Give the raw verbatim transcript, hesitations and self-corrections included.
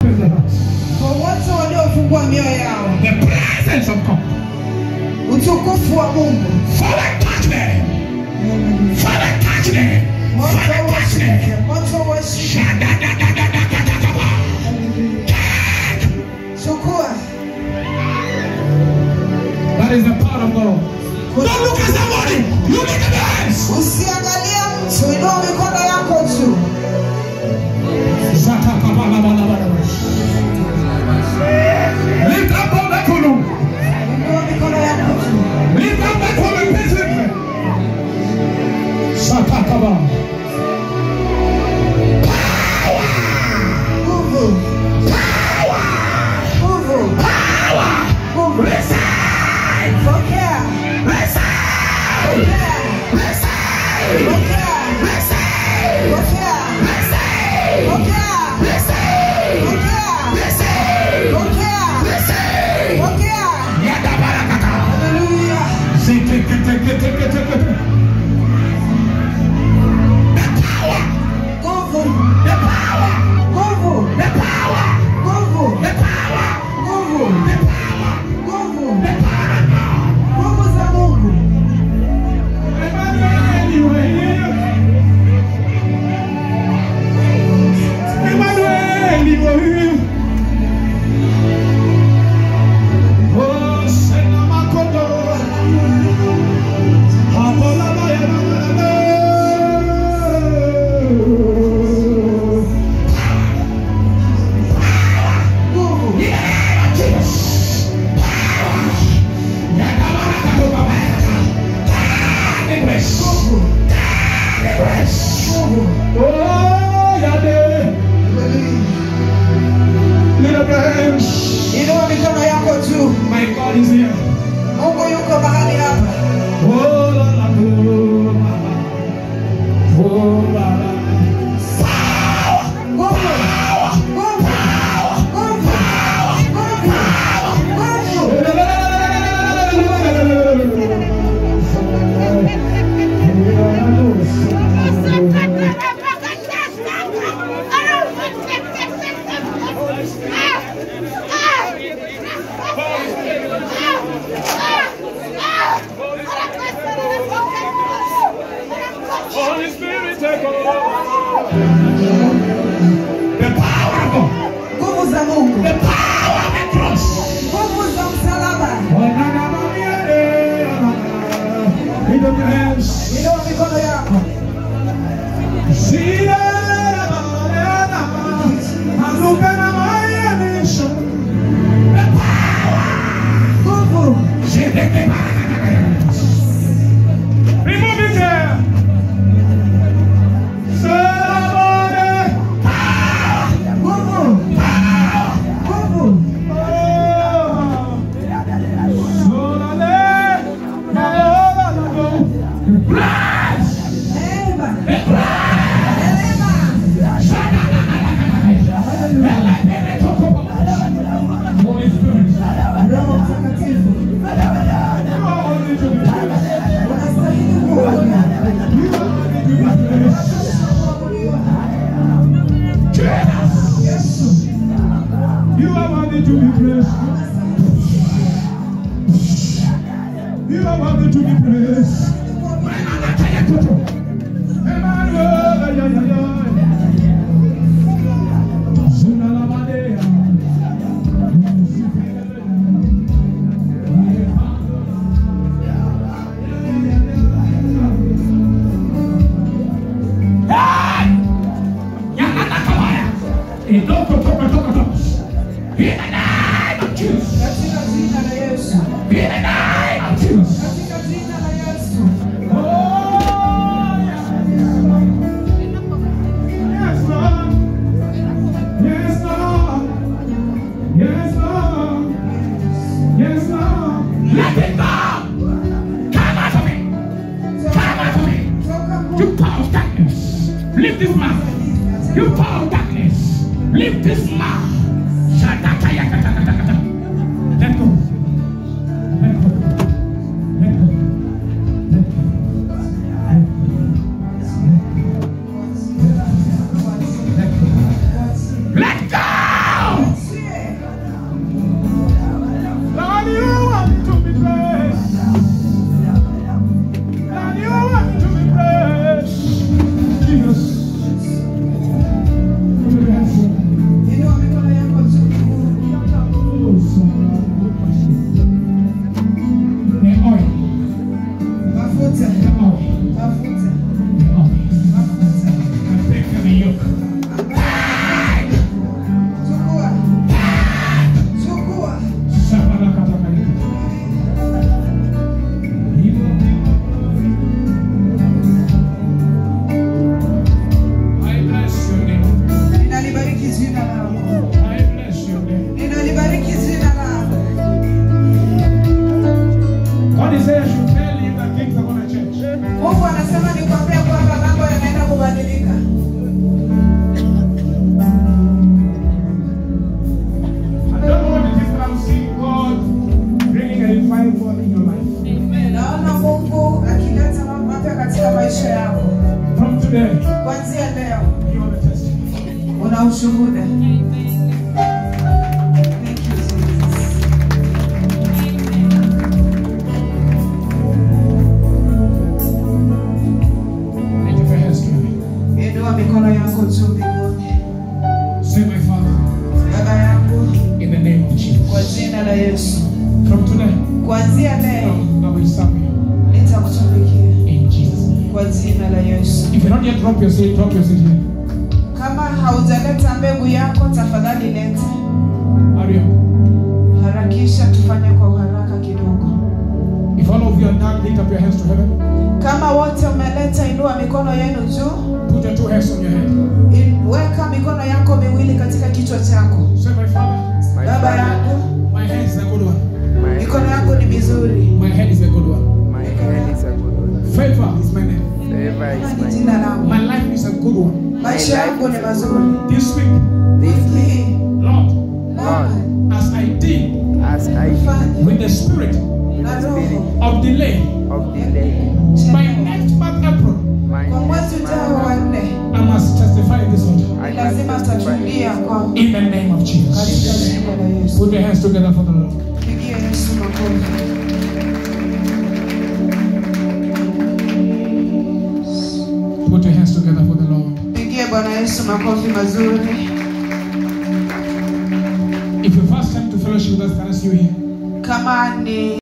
open their hearts. Kwa watu waliofungua mioyo yao. The presence of God. Utukufu wa Mungu. Father, touch me. Father, touch me. Father, touch me. Moto wa shida. Chukua. That is the power of God. Don't look at somebody. You look at the hands. Usiangalie mtu, inua mikono yako tu. Lift up on the column. Inua mikono yako tu. Lift up the column, peasant. Satakaba. Power. Nguvu. Power. Nguvu. Power. Nguvu. Receive. Pokea. Receive. Pokea. Receive. Pokea. Receive. Pokea. Receive. Pokea. Receive. Pokea. Receive. Pokea. Receive. Pokea. Yada barakata. Hallelujah. Zikikikikikikiki. The power. Nguvu. The power. Nguvu. The power. Nguvu. The power. Nguvu. The power. Nguvu. The power of God. Nguvu za Mungu. Emmanuel, you are here. Emmanuel, you are here. Oh, Senamakoto. Nguvu. Nguvu. Nguvu. Inua mikono yako juu. My God is here. Mungu yuko mahali hapa. Oh, la, la, oh, la, la. Oh, la, la. Nguvu. Nguvu. Nguvu. Nguvu. Nguvu. Holy Spirit, take over. The power of God. Nguvu za Mungu. The power of the cross. Nguvu za msalaba. In the hands. Inua mikono yako. See I'm looking at my nation. The power. Nguvu. Remove it there. Nguvu. Nguvu. Neema. Neema. Roho Mtakatifu. Unastahili kuabudiwa. Yesu. You are worthy to be praised. You are worthy to be praised. Emmanuel, ay, ay, ay, ay. Zuna la madea. Hey! Yanana kabaya. Idoko toka toka toka. In the name of Jesus. Katika jina la Yesu. In the name of Jesus. Katika jina la Yesu. Oh, yes. Yes, Lord. Yes, Lord. Yes, Lord. Yes, Lord. Let it go. Come out of me. Come out of me. You power of darkness. Leave this man. You power of darkness. Leave this man. Shadakayakatakatakata. Let go. Let go. Let go. Let go. Let go. Let go. Kuanzia leo you have a testimony. una ushuhuda. Thank you, Jesus. Lift up your hands to me. Inua mikono yako juu mbinguni. Say, my Father, Baba yangu, in the name of Jesus. kwa jina la Yesu. From today, Kuanzia leo I will serve you. nitakutumikia In Jesus' name. kwa jina la Yesu. If you not yet drop your seed, drop your seed here. Kama haujaleta mbegu yako, tafadhali leta. Hurry up. Harakisha, tufanye kwa haraka kidogo. If all of you are done, lift up your hands to heaven. Kama wote umeleta, inua mikono yenu juu. Put your two hands on your head. In- Weka mikono yako miwili katika kichwa chako. Say, my Father, My Baba Father, yangu, my hand is a good one. my mikono yangu ni mizuri. My head is a good one. my head is a good one. Favor is my name. Favor is Ni my jina langu. My life is a good one. Maisha yangu ni mazuri. This week, this Wiki week, hii, Lord, Baba, as I deal as I fanye with the spirit na the spirit roho of delay, of delay, by chelewa. next month April, my Kwa mwezi ujao wa nne, I must testify in this altar. I ni lazima must testify tatulia kwa In the name of katika Jesus. jina la Yesu. Put your hands together for the Lord. Pigie Yesu makofi. Put your hands together for the Lord. Pigie Bwana Yesu makofi mazuri. If you first time to fellowship with us, can I see you here? Kama ni